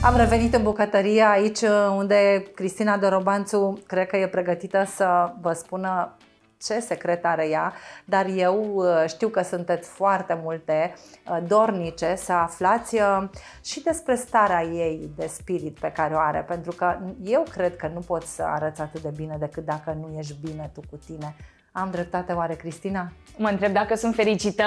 Am revenit în bucătărie aici unde Cristina Dorobanțu cred că e pregătită să vă spună ce secret are ea, dar eu știu că sunteți foarte multe dornice să aflați și despre starea ei de spirit pe care o are, pentru că eu cred că nu poți să arăți atât de bine decât dacă nu ești bine tu cu tine. Am dreptate oare, Cristina? Mă întreb dacă sunt fericită.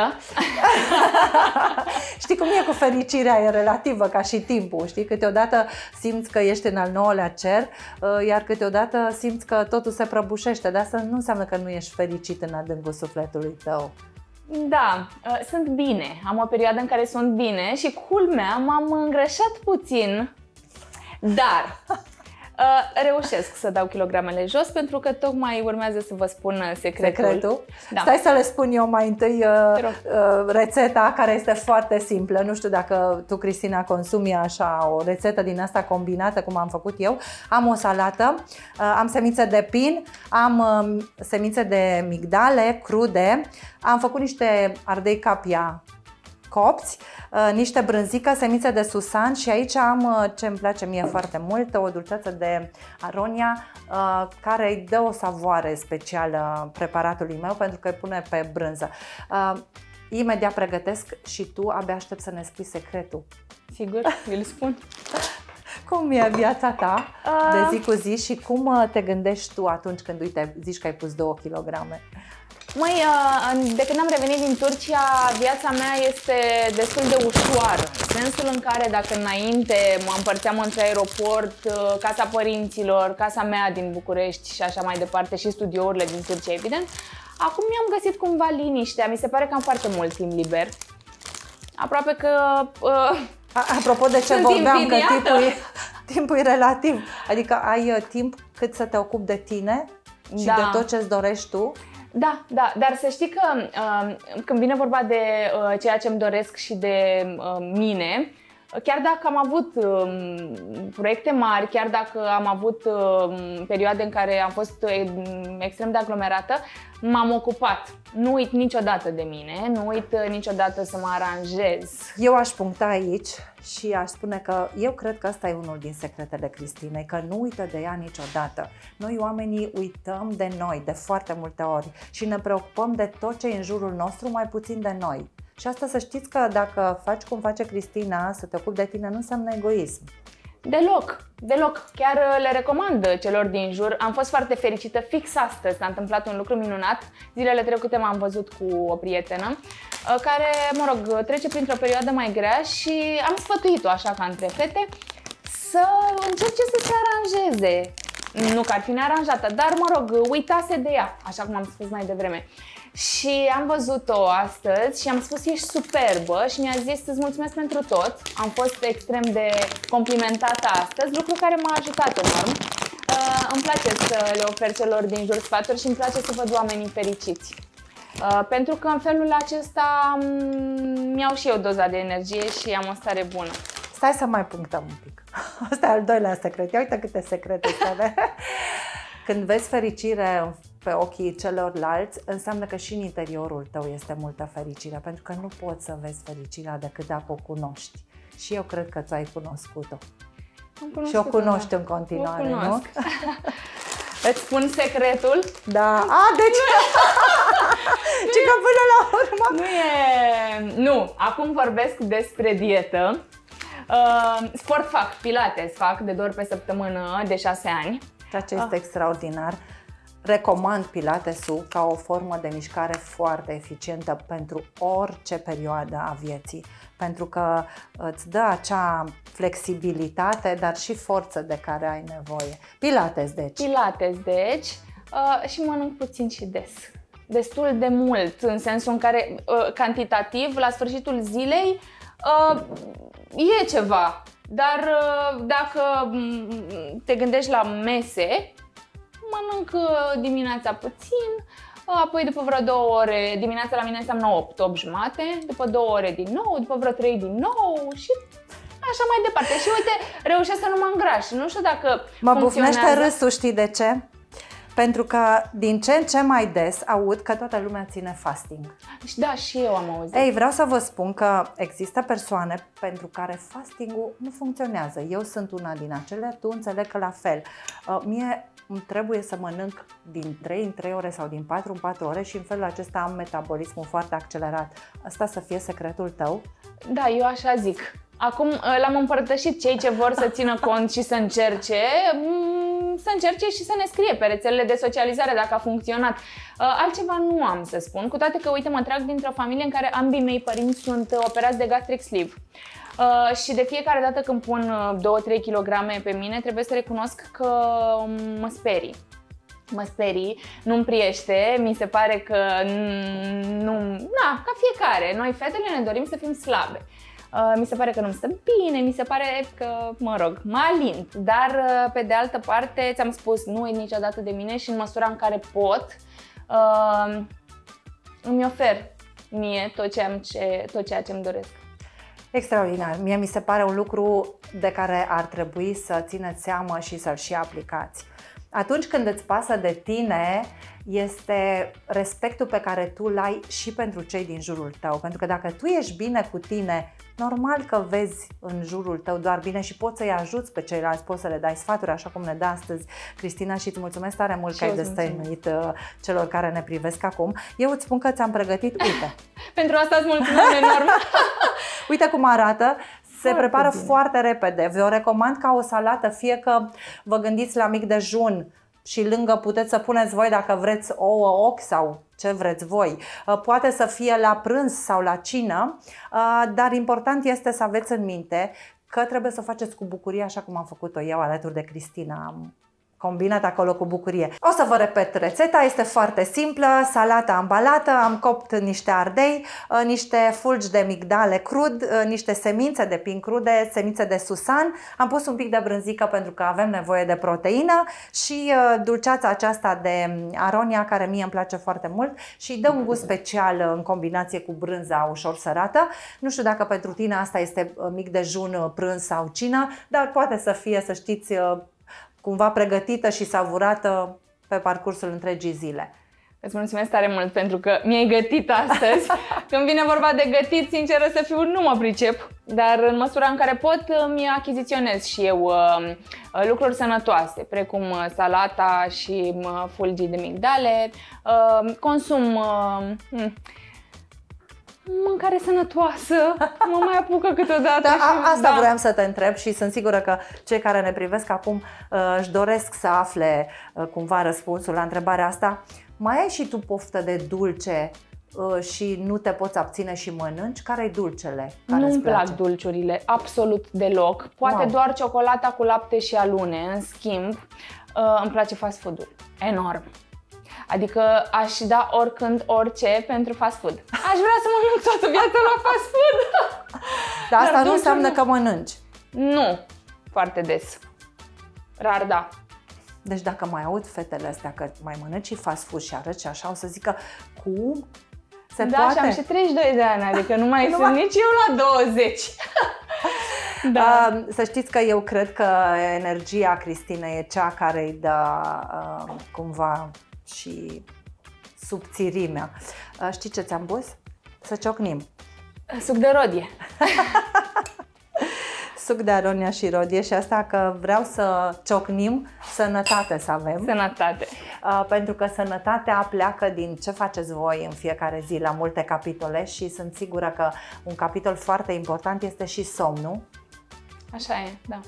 Știi cum e cu fericirea, e relativă ca și timpul, știi? Câteodată simți că ești în al 9-lea cer, iar câteodată simți că totul se prăbușește, dar asta nu înseamnă că nu ești fericit în adâncul sufletului tău. Da, sunt bine. Am o perioadă în care sunt bine și culmea, m-am îngrășat puțin, dar reușesc să dau kilogramele jos pentru că tocmai urmează să vă spun secretul. Da. Stai să le spun eu mai întâi rețeta, care este foarte simplă. Nu știu dacă tu, Cristina, consumi așa o rețetă din asta combinată cum am făcut eu. Am o salată, am semințe de pin, am semințe de migdale crude, am făcut niște ardei capia copți, niște brânzică, semințe de susan și aici am ce îmi place mie foarte mult, o dulceață de aronia care îi dă o savoare specială preparatului meu pentru că îi pune pe brânză. Imediat pregătesc și tu abia aștept să ne spui secretul. Sigur, îl spun. Cum e viața ta de zi cu zi și cum te gândești tu atunci când, uite, zici că ai pus 2 kilograme? Măi, de când am revenit din Turcia, viața mea este destul de ușoară. În sensul în care dacă înainte mă împărțeam între aeroport, casa părinților, casa mea din București și așa mai departe și studiourile din Turcia, evident, acum mi-am găsit cumva liniștea. Mi se pare că am foarte mult timp liber. Aproape că... Apropo de ce vorbeam, că timpul e relativ. Adică ai timp cât să te ocupi de tine și de tot ce-ți dorești tu. Da, da, dar să știi că când vine vorba de ceea ce îmi doresc și de mine, chiar dacă am avut proiecte mari, chiar dacă am avut perioade în care am fost extrem de aglomerată, m-am ocupat. Nu uit niciodată de mine, nu uit niciodată să mă aranjez. Eu aș puncta aici și aș spune că eu cred că ăsta e unul din secretele Cristinei, că nu uită de ea niciodată. Noi oamenii uităm de noi de foarte multe ori și ne preocupăm de tot ce e în jurul nostru, mai puțin de noi. Și asta să știți că dacă faci cum face Cristina, să te ocupi de tine, nu înseamnă egoism. Deloc, deloc. Chiar le recomand celor din jur. Am fost foarte fericită. Fix astăzi s-a întâmplat un lucru minunat. Zilele trecute m-am văzut cu o prietenă care, mă rog, trece printr-o perioadă mai grea și am sfătuit-o așa ca între fete să încerce să se aranjeze. Nu că ar fi nearanjată, dar, mă rog, uitase de ea, așa cum am spus mai devreme. Și am văzut-o astăzi și am spus ești superbă și mi-a zis îți mulțumesc pentru tot. Am fost extrem de complimentată astăzi, lucru care m-a ajutat enorm. Îmi place să le ofer celor din jur sfaturi și îmi place să văd oamenii fericiți. Pentru că în felul acesta mi-au și eu doza de energie și am o stare bună. Stai să mai punctăm un pic. Asta e al doilea secret. Ia uite câte secrete stare. Când vezi fericire pe ochii celorlalți, înseamnă că și în interiorul tău este multă fericire, pentru că nu poți să vezi fericirea decât dacă o cunoști. Și eu cred că tu ai cunoscut-o. Și o cunoști în continuare, nu? Îți spun secretul? Da. Deci... ci că până la urmă... Nu, acum vorbesc despre dietă. Sport fac, pilates fac de 2 ori pe săptămână de 6 ani. Ceea ce este extraordinar. Recomand pilatesul ca o formă de mișcare foarte eficientă pentru orice perioadă a vieții, pentru că îți dă acea flexibilitate, dar și forță de care ai nevoie. Pilates, deci. Pilates, deci, și mănânc puțin și des. Destul de mult, în sensul în care, cantitativ, la sfârșitul zilei, e ceva. Dar dacă te gândești la mese, mănânc dimineața puțin, apoi după vreo 2 ore, dimineața la mine înseamnă 8, 8 jumate, după 2 ore din nou, după vreo 3 din nou și așa mai departe. Și uite, reușesc să nu mă îngraș. Nu știu dacă mă bufnește râsul, știi de ce? Pentru că din ce în ce mai des aud că toată lumea ține fasting. Da, și eu am auzit. Ei, vreau să vă spun că există persoane pentru care fastingul nu funcționează. Eu sunt una din acele, tu înțeleg că la fel. Mie îmi trebuie să mănânc din 3 în 3 ore sau din 4 în 4 ore și în felul acesta am metabolismul foarte accelerat. Asta să fie secretul tău? Da, eu așa zic. Acum l-am împărtășit, cei ce vor să țină cont și să încerce și să ne scrie pe rețelele de socializare dacă a funcționat. Altceva nu am să spun, cu toate că, uite, mă trag dintr-o familie în care ambii mei părinți sunt operați de gastric sleeve. Și de fiecare dată când pun 2-3 kg pe mine, trebuie să recunosc că mă sperii. Mă sperii, nu-mi priește, mi se pare că ca fiecare, noi fetele ne dorim să fim slabe. Mi se pare că nu-mi stă bine, mi se pare că, mă rog, mă alint. Dar, pe de altă parte, ți-am spus, nu uit niciodată de mine și în măsura în care pot, îmi ofer mie tot ceea ce îmi doresc. Extraordinar. Mie mi se pare un lucru de care ar trebui să țineți seama și să-l și aplicați. Atunci când îți pasă de tine, este respectul pe care tu îl ai și pentru cei din jurul tău. Pentru că dacă tu ești bine cu tine, normal că vezi în jurul tău doar bine și poți să-i ajuți pe ceilalți, poți să le dai sfaturi, așa cum ne dă astăzi Cristina, și îți mulțumesc tare mult că ai destăinuit celor care ne privesc acum. Eu îți spun că ți-am pregătit, uite. Pentru asta îți mulțumesc enorm! Uite cum arată. Se prepară foarte repede. Vă recomand ca o salată, fie că vă gândiți la mic dejun și lângă puteți să puneți voi dacă vreți ouă, ochi sau ce vreți voi. Poate să fie la prânz sau la cină, dar important este să aveți în minte că trebuie să o faceți cu bucurie, așa cum am făcut-o eu alături de Cristina. Am combinat acolo cu bucurie. O să vă repet rețeta, este foarte simplă, salata ambalată, am copt niște ardei, niște fulgi de migdale crud, niște semințe de pin crude, semințe de susan, am pus un pic de brânzică pentru că avem nevoie de proteină și dulceața aceasta de aronia care mie îmi place foarte mult și dă un gust special în combinație cu brânza ușor sărată. Nu știu dacă pentru tine asta este mic dejun, prânz sau cină, dar poate să fie, să știți, cumva pregătită și savurată pe parcursul întregii zile. Îți mulțumesc tare mult pentru că mi-ai gătit astăzi. Când vine vorba de gătit, sinceră să fiu, nu mă pricep, dar în măsura în care pot, mi achiziționez și eu lucruri sănătoase, precum salata și fulgii de migdale. Consum mâncare sănătoasă, mă mai apucă câteodată. Da, asta vreau să te întreb și sunt sigură că cei care ne privesc acum își doresc să afle cumva răspunsul la întrebarea asta. Mai ai și tu poftă de dulce și nu te poți abține și mănânci? Care-i dulcele? Nu-mi plac dulciurile, absolut deloc. Poate doar ciocolata cu lapte și alune. În schimb, îmi place fast food-ul. Enorm. Adică aș da oricând, orice pentru fast food. Aș vrea să mănânc toată viața la fast food. Dar asta nu înseamnă că mănânci. Nu, foarte des. Rar, da. Deci dacă mai aud fetele astea că mai mănânci și fast food și arăți așa, o să zică, cum? Se poate? Da, și am și 32 de ani, adică nu mai sunt nici eu la 20. Da. Să știți că eu cred că energia Cristinei e cea care îi dă cumva și subțirimea. Știi ce ți-am pus? Să ciocnim. Suc de rodie. Suc de aronia și rodie și asta că vreau să ciocnim, sănătate să avem. Sănătate. Pentru că sănătatea pleacă din ce faceți voi în fiecare zi la multe capitole și sunt sigură că un capitol foarte important este și somnul. Așa e, da.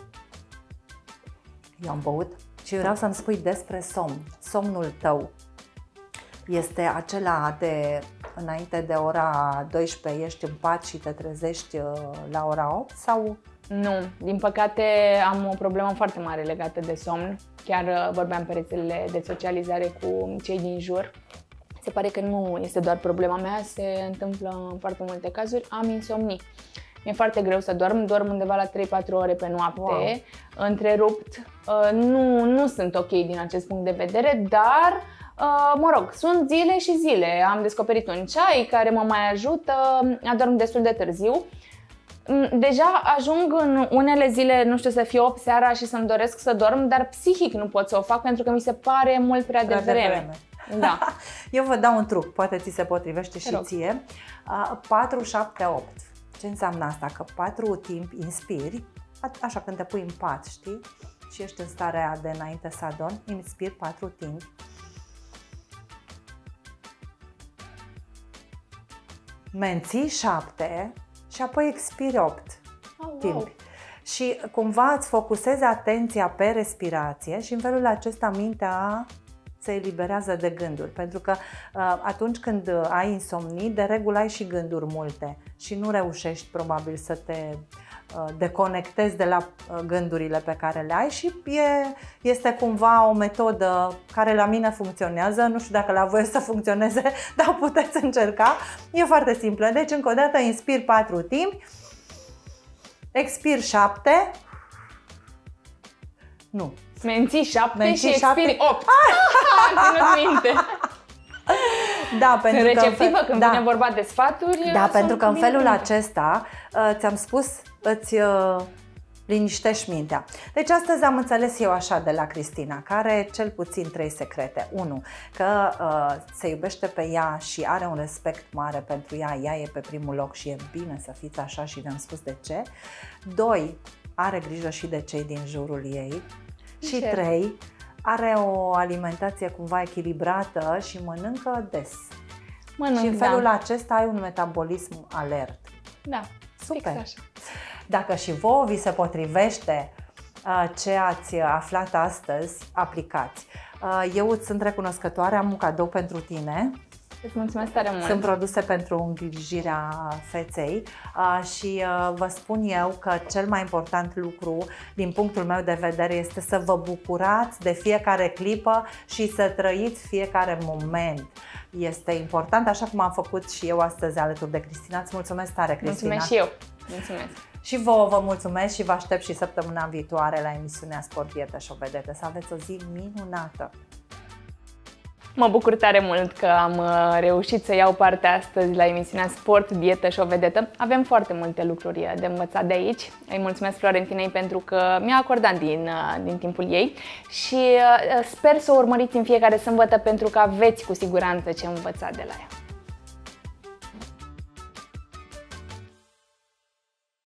Eu am băut și vreau să-mi spui despre somn. Somnul tău este acela de înainte de ora 12 ești în pat și te trezești la ora 8 sau? Nu, din păcate am o problemă foarte mare legată de somn. Chiar vorbeam pe rețelele de socializare cu cei din jur. Se pare că nu este doar problema mea, se întâmplă în foarte multe cazuri. Am insomnii. Mi-e foarte greu să dorm undeva la 3-4 ore pe noapte, întrerupt. Nu sunt ok din acest punct de vedere, dar mă rog, sunt zile și zile. Am descoperit un ceai care mă mai ajută, adorm destul de târziu. Deja ajung în unele zile, nu știu, să fie 8 seara și să-mi doresc să dorm, dar psihic nu pot să o fac pentru că mi se pare mult prea devreme. Da. Eu vă dau un truc, poate ți se potrivește și ție. 4-7-8. Ce înseamnă asta? Că 4 timp inspiri, așa când te pui în pat, știi? Și ești în starea de înainte să adormi, inspiri 4 timp. Menții 7 și apoi expiri 8 timp. Wow. Și cumva îți focusezi atenția pe respirație și în felul acesta mintea se eliberează de gânduri. Pentru că atunci când ai insomnii, de regulă ai și gânduri multe și nu reușești probabil să te deconectezi de la gândurile pe care le ai și este cumva o metodă care la mine funcționează, nu știu dacă la voi să funcționeze, dar puteți încerca. E foarte simplă. Deci încă o dată inspir 4 timp, expir 7, nu. Menții 7 și expiri 8. Ținut minte. Da, pentru sunt receptivă când vine vorba de sfaturi. Da, pentru că în felul acesta, ți-am spus, îți liniștești mintea. Deci astăzi am înțeles eu așa de la Cristina, care are cel puțin 3 secrete. 1. Că se iubește pe ea și are un respect mare pentru ea, ea e pe primul loc și e bine să fiți așa și v-am spus de ce. 2. Are grijă și de cei din jurul ei. Și 3. Are o alimentație cumva echilibrată și mănâncă des. Și în felul acesta ai un metabolism alert. Da, super. Așa. Dacă și vouă vi se potrivește ce ați aflat astăzi, aplicați. Eu îți sunt recunoscătoare, am un cadou pentru tine. Îți mulțumesc tare mult. Sunt produse pentru îngrijirea feței și vă spun eu că cel mai important lucru din punctul meu de vedere este să vă bucurați de fiecare clipă și să trăiți fiecare moment. Este important, așa cum am făcut și eu astăzi alături de Cristina. Îți mulțumesc tare, Cristina. Mulțumesc și eu. Mulțumesc. Și vouă vă mulțumesc și vă aștept și săptămâna viitoare la emisiunea Sport, Dietă și o Vedetă. Să aveți o zi minunată! Mă bucur tare mult că am reușit să iau parte astăzi la emisiunea Sport, Dietă și o Vedetă. Avem foarte multe lucruri de învățat de aici. Îi mulțumesc Florentinei pentru că mi-a acordat din timpul ei și sper să o urmăriți în fiecare sâmbătă pentru că aveți cu siguranță ce învăța de la ea.